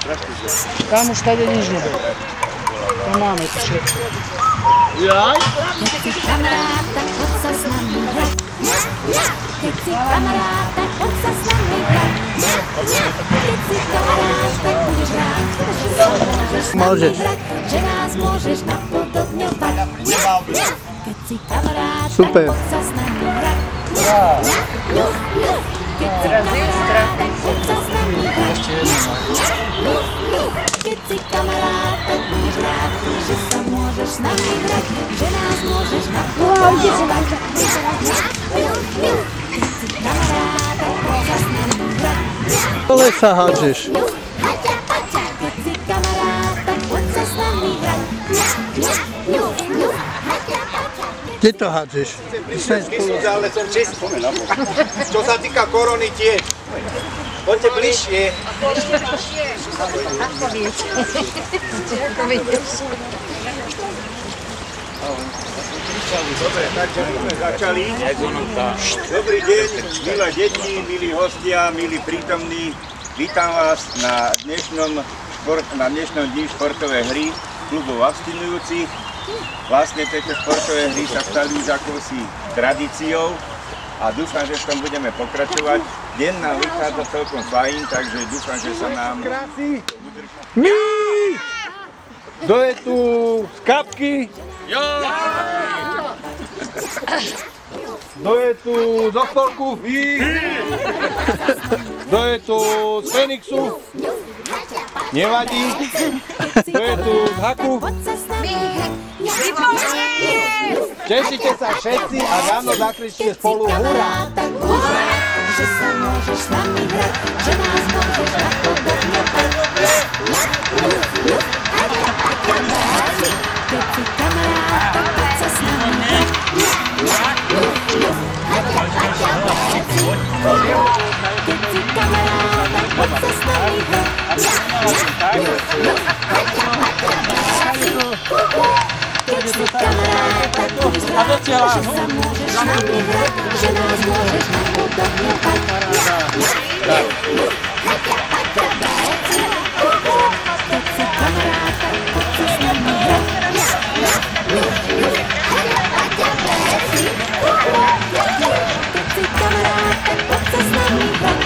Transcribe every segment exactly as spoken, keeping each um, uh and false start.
Tam už tady nič nebude. Tam máme to všetko. Jaj? Keď si kamarát, tak poď sa s nami hrať. Keď si kamarát, tak poď sa s nami hrať. Keď si kamarát, tak budeš rád, že sa môžeš s nami hrať, že nás môžeš napodobňovať. Keď si kamarát, tak poď sa s nami hrať. Keď si kamarát, tak poď sa s nami hrať. Keď si kamarát, tak budeš rád, že sa môžeš s nami hrať, že nás môžeš napodobňovať. Keď si kamarát, tak poď sa s nami hrať. Ale sa hádžeš. Keď si kamarát, tak poď sa s nami hrať. Kde to hádžeš? Ale som čistý. Čo sa týka korony tiež. Poďte bližšie. Ako viete? Ako viete? Dobre, takže sme začali. Dobrý deň, milé deti, milí hostia, milí prítomní. Vítam vás na dnešnom, na dnešnom dni športovej hry klubov abstinujúcich. Vlastne tieto športové hry sa stali už akousi tradíciou a dúfam, že v tom budeme pokračovať. Deň nám vychádza celkom fajn, takže dúfam, že sa nám... My! Kto je tu z kapky? Jo! Kto je tu zo spolku? Vy! Kto je tu z Fenixu? Nevadí. Kto je tu z Haku? Tešite sa všetci a ráno zakričte spolu hurá! Že sa môžeš s nami hrať, že nás môžeš napodobňovať. Keď si kamarát, tak poď sa s nami hrať. Keď si kamarát, tak poď sa s nami hrať. Keď si kamarát, tak budeš rád, že sa môžeš s nami hrať, že nás môžeš napodobňovať. Keď si kamarát, tak poď sa s nami hrať. Keď si kamarát, tak poď sa s nami hrať.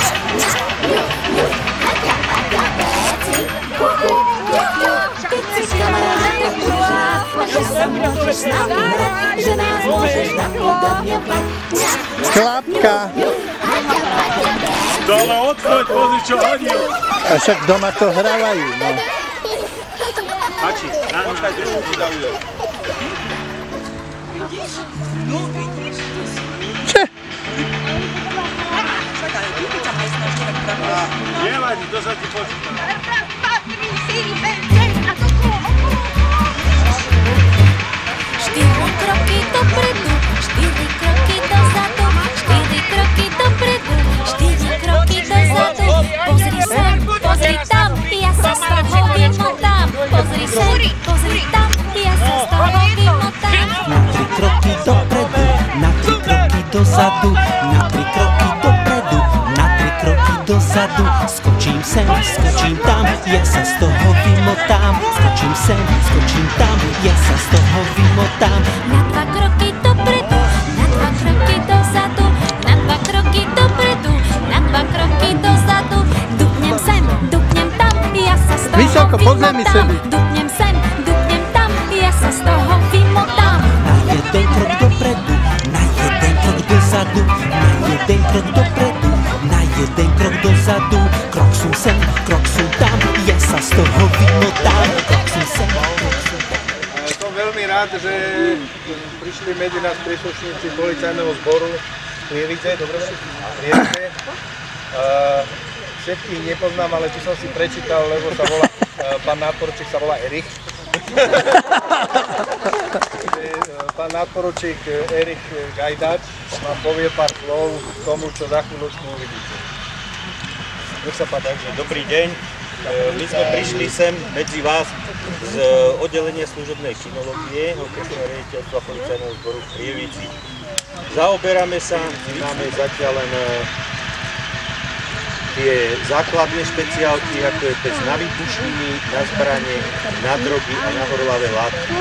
Keď si kamarát, tak budeš rád, že sa môžeš s nami hrať, že nás môžeš napodobňovať. Klapka! Dole odchoď, pozri čo hodil! A však doma to hrávajú, no. Hači, počkaj, druhú vydavujú. No, vidíš? Če? Nevadí, to sa ti počíta. Štyri kroky dopredu, štyri kroky dozadu, štyri kroky dopredu, štyri kroky dozadu. Pozri sem, pozri tam, ja sa z toho vymotám. Pozri sem, pozri tam, ja sa z toho vymotám. Na tri kroky dopredu, na tri kroky dozadu, na tri kroky dopredu, na tri kroky dozadu. Skočím sem, skočím tam, ja sa z toho vymotám. Skočím sem, skočím tam, ja sa z toho vymotám. Na dva kroky dopredu, na dva kroky dozadu, na dva kroky dopredu, na dva kroky dozadu. Dupnem sem, dupnem tam, ja sa z toho Vysoko, po zemi vymotám. sedí. Dupnem sem, dupnem tam, ja sa z toho vymotám. Na jeden krok dopredu, na jeden krok dozadu, na jeden krok dopredu, na jeden krok dozadu. Krok sú sem, krok sú tam, ja sa z toho vymotám. Krok sú sem, krok sú tam. Som veľmi rád, že prišli medzi nás príslušníci policajného zboru Prievidze, dobre? Prievidze. Všetkých nepoznám, ale tu som si prečítal, lebo sa volá, pán náporučík sa volá Erich. Pán náporučík Erich Gajdač vám povie pár slov k tomu, čo za chvíľočku uvidíte. Nech sa páči. Dobrý deň. My sme prišli sem medzi vás z oddelenia služobnej kinológie Okresného riaditeľstva policajného zboru v Prievidzi. Zaoberáme sa, máme zatiaľ len tie základné špeciálky, ako je pes na výbušniny, na zbrane, na drogy a na horlavé látky.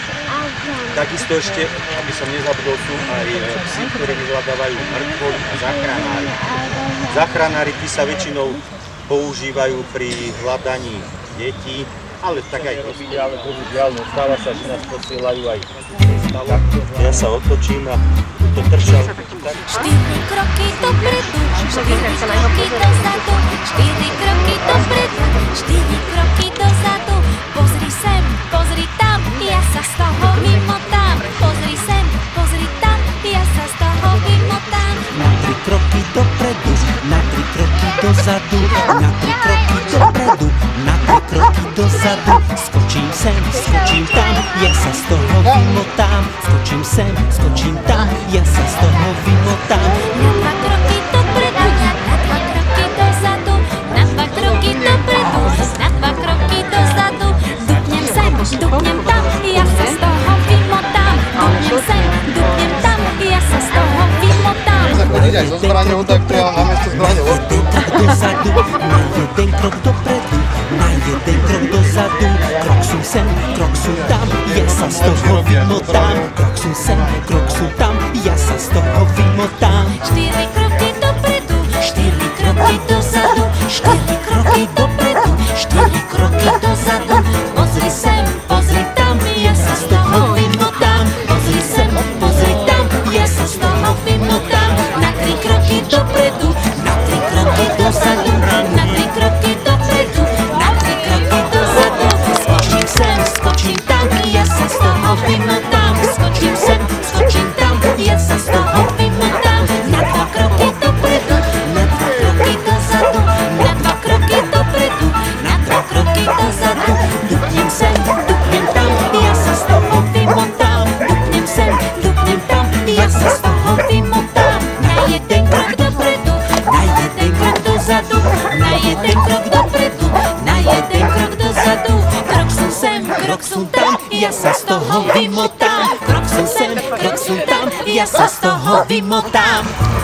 Takisto ešte, aby som nezabudol, sú aj psi, ktoré vyhľadávajú mŕtvoly a záchranári. Záchranári tí sa väčšinou používajú pri hľadaní detí, ale tak aj robí, ale bohužiaľ stáva sa, že nás posielajú aj stalo. Ja sa otočím a to trčal. Štyri kroky dopredu, štyri kroky dozadu, štyri kroky dopredu, štyri kroky dozadu. Pozri sem, pozri tam, ja sa z toho vymotám. Pozri sem, pozri tam, ja sa z toho vymotám. Na tri kroky dopredu, na tri kroky dozadu, na tri kroky dopredu, na tri kroky dozadu. Skočím sem, skočím tam, ja sa z toho vymotám. Skočím sem, skočím tam, ja sa z toho vymotám. Na dva kroky dopredu, na dva kroky dozadu, na dva kroky dopredu, na dva kroky dozadu. Dupnem sem, dupnem tam, ja sa z toho vymotám. Dupnem sem, dupnem tam, ja sa z toho vymotám. Ide aj so zbraňou, tak priamo na miesto zbraňou. Dozadu, na jeden krok dopredu, na jeden krok dozadu. Krok sú sem, krok sú tam, ja sa z toho vymotám. Krok sú sem, krok sú tam, ja sa z toho vymotám. Štyri kroky dopredu, štyri kroky dozadu, štyri kroky dopredu, štyri kroky dozadu. Pozri sem, pozri tam, ja sa z toho vymotám. Pozri sem, pozri tam, ja sa z toho vymotám. Na tri kroky dopredu, na tri kroky dozadu, na tri kroky dopredu, na tri kroky dozadu. Skočím sem, skočím tam, ja sa z toho vymotám. Skočím sem, skočím tam, ja sa z toho vymotám. Na dva kroky dopredu, na dva kroky dozadu, na dva kroky dopredu, na dva kroky dozadu. Dupnem sem, dupnem tam, ja sa z toho vymotám. Dupnem sem, dupnem tam, ja sa z toho vymotám. Na jeden krok dopredu, na jeden krok dozadu, na jeden krok dopredu, na jeden krok dozadu. Krok som sem, krok som tam, ja sa z toho vymotám. Krok som sem, krok som tam, ja sa z toho vymotám.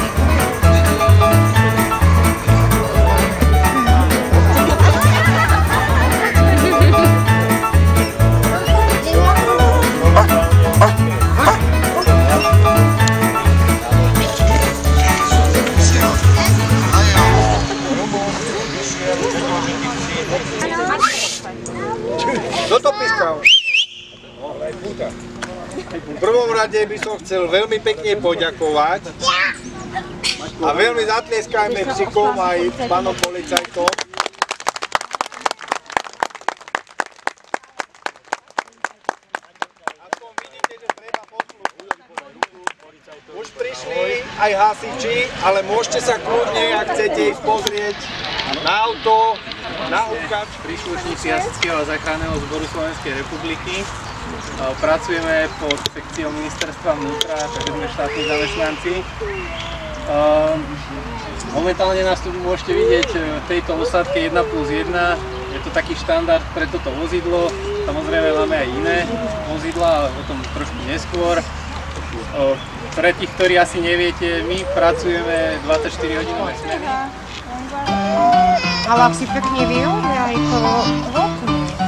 Kto to pískal? V prvom rade by som chcel veľmi pekne poďakovať a veľmi zatlieskajme psíkom aj pánom policajtom. Aspoň vidíte, že treba poslúchať. Už prišli aj hasiči, ale môžete sa kľudne, ak chcete ísť pozrieť na auto, na ukač. Príslušníci Hasičského a záchranného zboru Slovenskej republiky. Pracujeme pod sekciou ministerstva vnútra, takže sme štátni zamestnanci. Momentálne nás tu môžete vidieť v tejto osádke jeden plus jeden. Je to taký štandard pre toto vozidlo. Samozrejme máme aj iné vozidlá, ale o tom trošku neskôr. Pre tých, ktorí asi neviete, my pracujeme dvadsaťštyri hodinové smeny. Ale ak si pekne vyjúli aj po roku.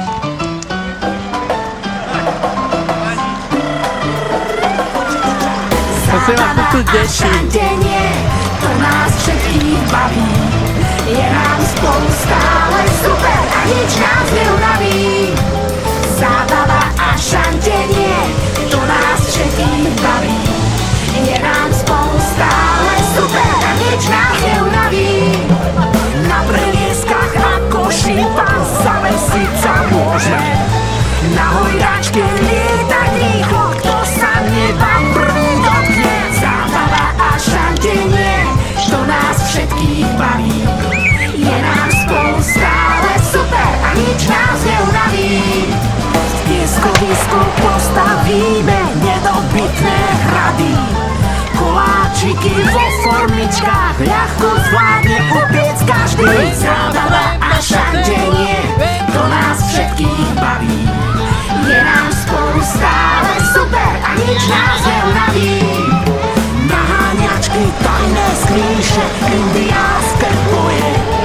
Zábava a šantenie, to nás všetkých baví. Je nám spolu stále super a nič nás neunaví. Zábava a šantenie, to nás všetkých baví. Je nám spolu stále super a nič nás neunaví. Na prelieskach ako šimpanz zavesiť sa môžeme. Na hojdačke lietať rýchlo, kto sa neba prvý dotkne. Zábava a šantenie, to nás všetkých baví. Je nám spolu stále super a nič nás neunaví. V pieskovisku postavíme nedobytné hrady. Koláčiky vo formičkách ľahko zvládne upiec každý. Zábava a šantenie, to nás všetkých baví. Je nám spolu stále super a nič nás neunaví. Naháňačky, tajné sklíše, indiánske boje.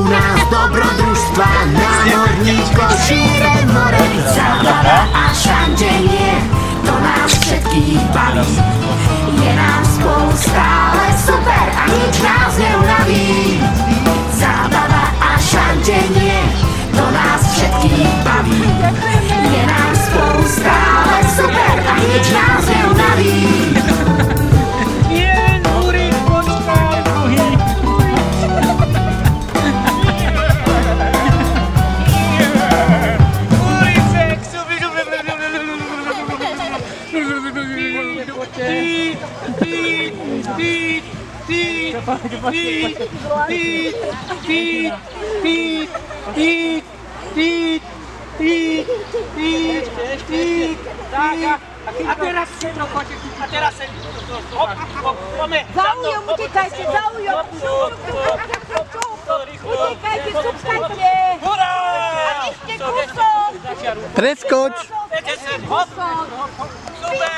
nás dobrodružstva, námorníkov šíre more. Zábava a šančenie, to nás všetkých baví. Je nám spolu stále super a nič nás neunaví. Zábava a šančenie, to nás všetkých baví. Je nám spolu stále super a nič nás neunaví. A teraz si trochu, a teraz sa hop, hop, poďme. Za ujom, utekajte, za ujom. Utekajte, subskajte. Hurá! A vy ste kusok. Preskoč. Hop, super.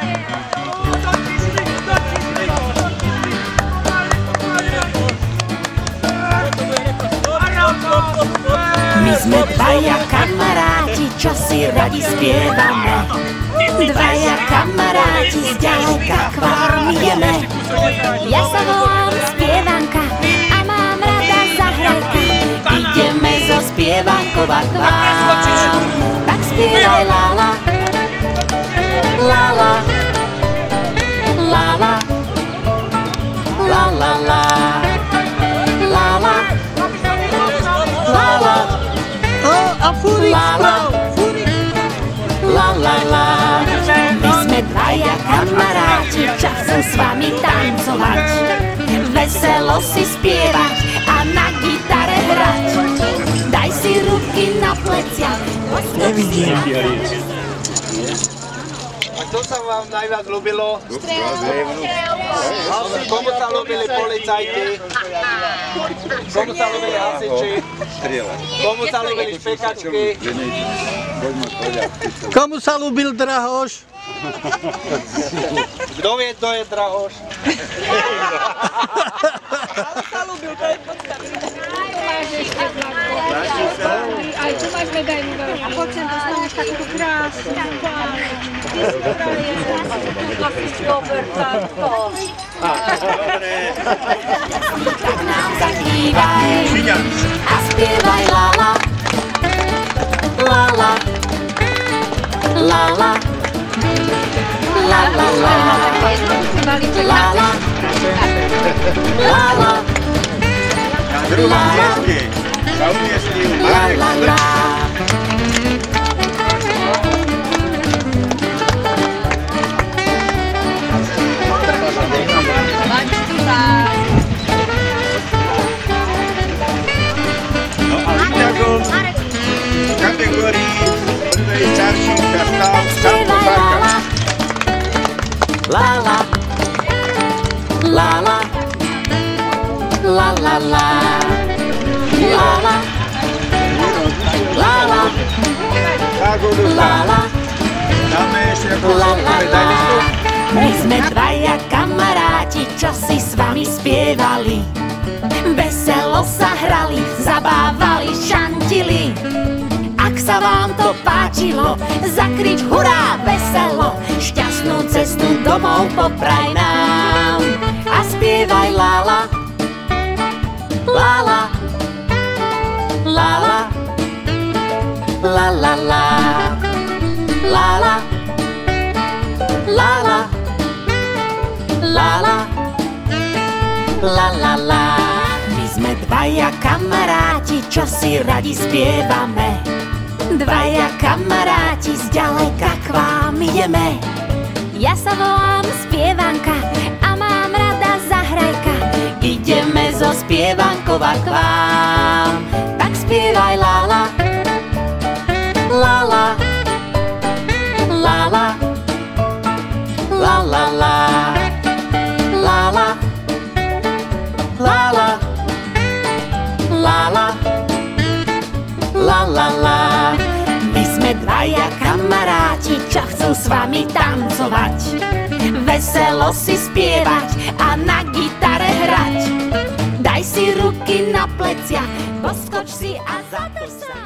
My sme dvaja kamaráti, čo si radi spievame. Dvaja kamaráti, zďaleka k vám ideme. Ja sa volám Spievanka a mám rada zahrajka. Ideme zo spievankova k vám. Tak spievaj lala, lala, lala, lala, lala, lala, lala, A Furik sprav, la la la. My sme dvaja kamaráti, čo chcem s vami tancovať, veselo si spievať a na gitare hrať. Daj si ruky na pleciach. nevidím. A čo sa vám najviac ľúbilo? Komu sa ľúbili policajti? Komu sa ľúbili hasiči? Komu sa ľúbili špekačky? Komu sa ľúbil Drahoš? Kto vie, kto je Drahoš? Ale sa ľúbil, to je podstatné. Aj tu máš medajnú veľkú. A poď sem, dostaneš takúto krásnu pár. Ty stroje, nosíš Robert, takto. Tak nám zakývaj a spievaj lala, lala, lala, lala, lala, lala, Na druhom mieste sa umiestnil Marek Strč. No a víťazom v kategórii prvej starších sa stal Samko Farka. lala, lala, la la la, lala, lala, lala, Dáme ešte ako la la la. medalistu. My sme dvaja kamaráti, čo si s vami spievali, veselo sa hrali, zabávali, šantili. Ak sa vám to páčilo, zakrič hurá veselo, šťastnú cestu domov popraj nám. A spievaj lala, lala, lala, la la la, lala, lala, lala, la la la. My sme dvaja kamaráti, čo si radi spievame. Dvaja kamaráti, zďaleka k vám ideme. Ja sa volám Spievanka a mám rada zahrajka. Ideme zo spievankova k vám. Tak spievaj lala, lala, lala, lala, lala, lala, lala, lala, la. My sme dvaja kamaráti, čo chcú s vami tancovať, veselo si spievať a na gitare hrať. Daj si si ruky na pleciach, poskoč si a zatoč sa.